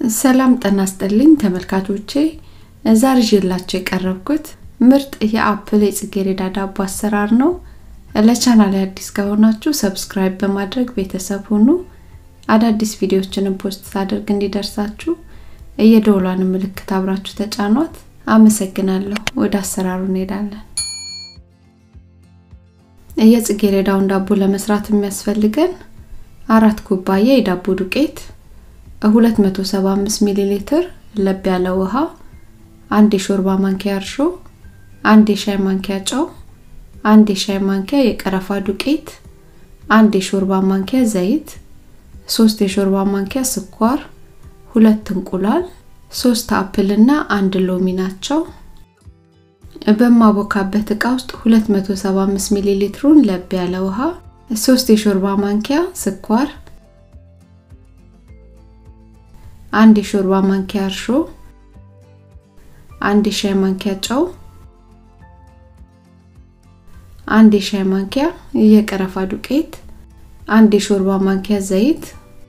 ሰላም ጤና ይስጥልኝ ተመልካቾቼ ዛሬ ይዤላችሁ የቀረብኩት ምርጥ የአፕል የጽጌረዳ ዳቦ አሰራር ነው። ለቻናሌ አዲስ ከሆናችሁ ሰብስክራይብ በማድረግ ቤተሰብ ሁኑ። አዳዲስ ቪዲዮዎችን ፖስት ሳደርግ እንዲደርሳችሁ የደወሏን ምልክት አብራችሁ ተጫኗት። አመሰግናለሁ። ወደ አሰራሩ እንሄዳለን። የጽጌረዳውን ዳቦ ለመስራት የሚያስፈልገን 4 ኩባያ የዳቦ ዱቄት 275 ሚሊ ሊትር ለብ ያለ ውሃ 1 የሾርባ ማንኪያ እርሾ 1 የሻይ ማንኪያ ጨው 1 የሻይ ማንኪያ የቀረፋ ዱቄት 1 የሾርባ ማንኪያ ዘይት 3 የሾርባ ማንኪያ ስኳር 2 እንቁላል 3 አፕል እና 1 ሎሚ ናቸው። በማቦካበት እቃ ውስጥ 275 ሚሊ ሊትሩን ለብ ያለ ውሃ 3 የሾርባ ማንኪያ ስኳር 1 የሾርባ ማንኪያ እርሾ 1 የሻይ ማንኪያ ጨው 1 የሻይ ማንኪያ የቀረፋ ዱቄት 1 የሾርባ ማንኪያ ዘይት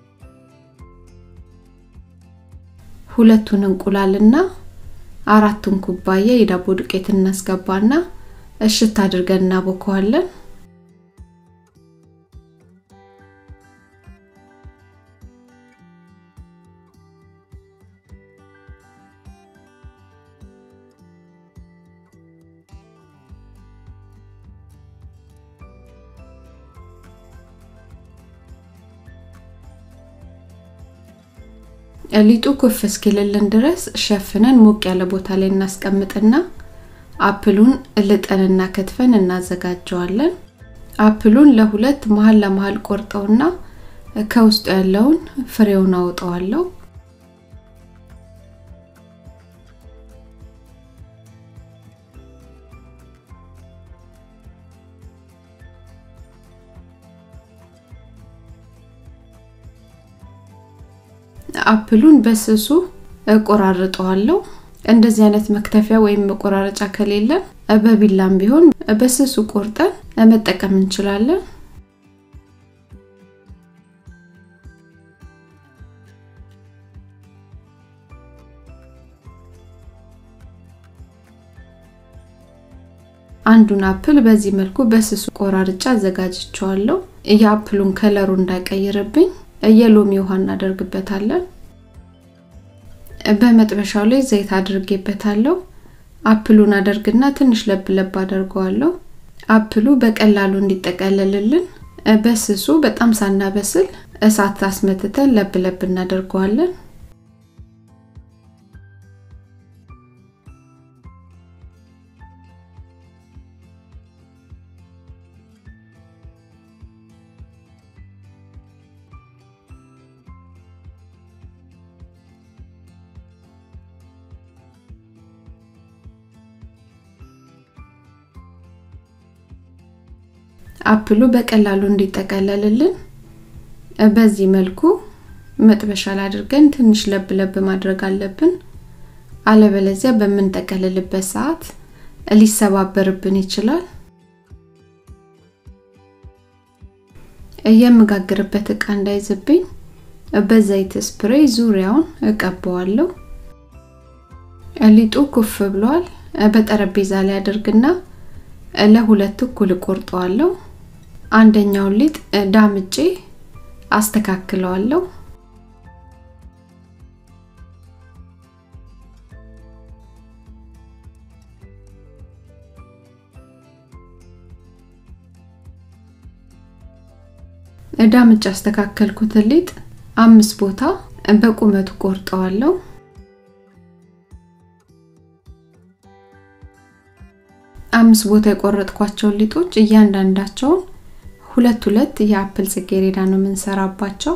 2 እንቁላልና 4 ኩባያ የዳቦ ዱቄት እናስገባና እሽት አድርገን እናቦካዋለን። ሊጡ ኩፍ እስኪልልን ድረስ ሸፍነን ሞቅ ያለ ቦታ ላይ እናስቀምጥና አፕሉን ልጠንና ከትፈን እናዘጋጀዋለን። አፕሉን ለሁለት መሃል ለመሃል ቆርጠውና ከውስጡ ያለውን ፍሬውን አውጣዋለሁ። አፕሉን በስሱ ቆራርጠዋለሁ። እንደዚህ አይነት መክተፊያ ወይም መቆራረጫ ከሌለ በቢላም ቢሆን በስሱ ቆርጠን መጠቀም እንችላለን። አንዱን አፕል በዚህ መልኩ በስሱ ቆራርጫ አዘጋጅቻለሁ። የአፕሉን ከለሩ እንዳይቀይርብኝ የሎሚ ውሃ እናደርግበታለን። በመጥበሻው ላይ ዘይት አድርጌበታለሁ። አፕሉን አደርግና ትንሽ ለብ አደርገዋለሁ። አፕሉ በቀላሉ እንዲጠቀለልልን በስሱ በጣም ሳናበስል እሳት አስመትተን ለብ እናደርገዋለን። አፕሉ በቀላሉ እንዲጠቀለልልን በዚህ መልኩ መጥበሻ ላይ አድርገን ትንሽ ለብ ማድረግ አለብን። አለበለዚያ በመንጠቀለልበት ሰዓት ሊሰባበርብን ይችላል። የምጋግርበት እቃ እንዳይዝብኝ በዘይት ስፕሬይ ዙሪያውን እቀባዋለሁ። ሊጡ ኩፍ ብሏል። በጠረጴዛ ላይ አድርግና ለሁለት እኩል ቆርጠዋለሁ። አንደኛው ሊጥ ዳምጬ አስተካክለዋለሁ። ዳምጬ አስተካከልኩት ሊጥ 5 ቦታ በቁመቱ ቆርጠዋለሁ። አምስት ቦታ የቆረጥኳቸው ሊጦች እያንዳንዳቸው ሁለት የአፕል ጽጌረዳ ነው የምንሰራባቸው።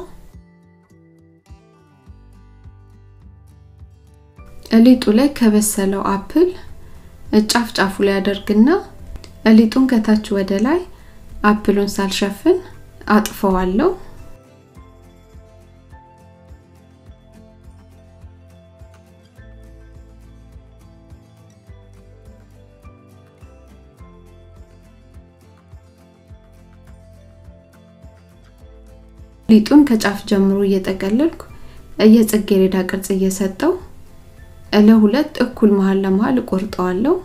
ሊጡ ላይ ከበሰለው አፕል ጫፍ ላይ አደርግና ሊጡን ከታች ወደ ላይ አፕሉን ሳልሸፍን አጥፈዋለሁ። ሊጡን ከጫፍ ጀምሮ እየተቀለልኩ የጽጌረዳ ቅርጽ እየሰጠው ለሁለት እኩል መሃል ለመሃል ቆርጠዋለሁ።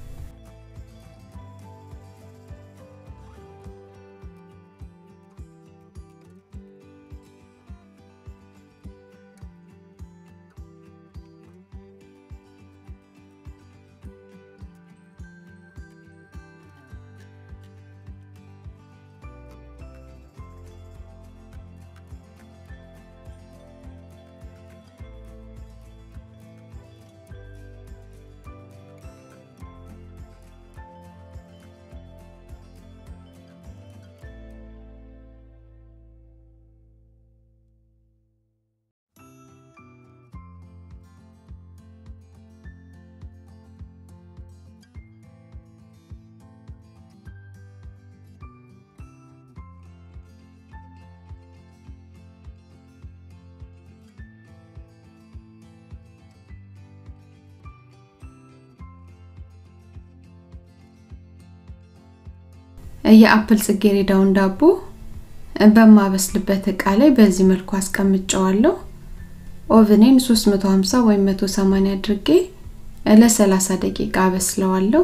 የአፕል ጽጌረዳውን ዳቦ በማበስልበት እቃ ላይ በዚህ መልኩ አስቀምጫዋለሁ። ኦቨኔን 350 ወይም 180 አድርጌ ለ30 ደቂቃ አበስለዋለሁ።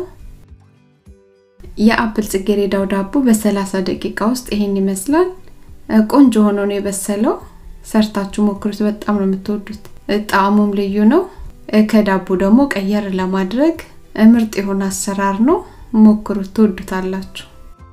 የአፕል ጽጌረዳው ዳቦ በ30 ደቂቃ ውስጥ ይሄን ይመስላል። ቆንጆ ሆኖ ነው የበሰለው። ሰርታችሁ ሞክሩት፣ በጣም ነው የምትወዱት። ጣዕሙም ልዩ ነው። ከዳቦ ደግሞ ቀየር ለማድረግ ምርጥ የሆነ አሰራር ነው። ሞክሩት፣ ትወዱታላችሁ።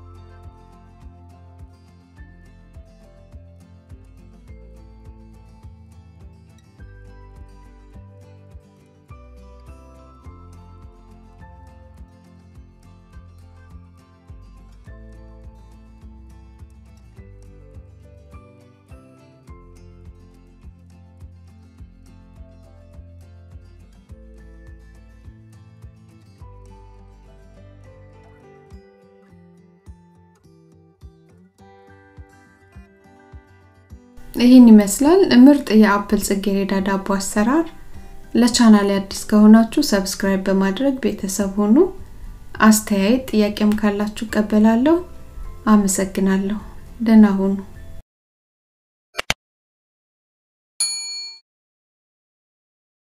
ይሄን ይመስላል ምርጥ የአፕል ጽጌረዳ ዳቦ አሰራር። ለቻናሌ አዲስ ከሆናችሁ ሰብስክራይብ በማድረግ ቤተሰብ ሁኑ። አስተያየት ጥያቄም ካላችሁ ቀበላለሁ። አመሰግናለሁ። ደህና ሁኑ።